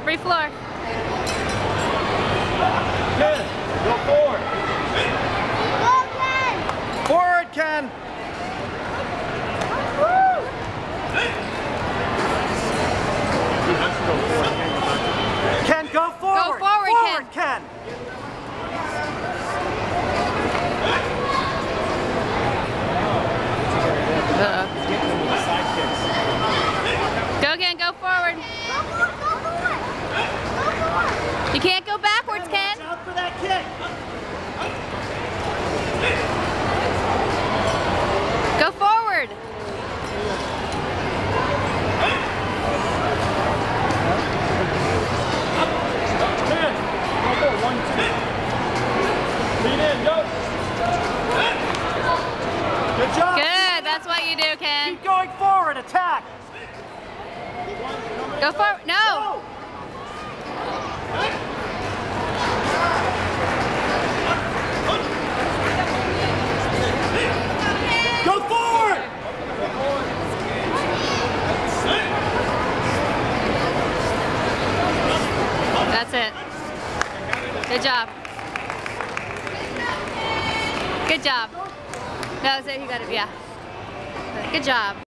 Free floor. Ken, go forward. Go, Ken! Forward, Ken. Ken, go forward. Go forward, Ken. Go again, go forward. Go forward! You can't go backwards, Ken. Watch out for that kick. Go forward. Ken, go 1, 2. Lean in, go. Good job. Good, that's what you do, Ken. Keep going forward, attack. Go forward. No. Go forward. That's it. Good job. Good job. No, so you got it. Yeah. Good job.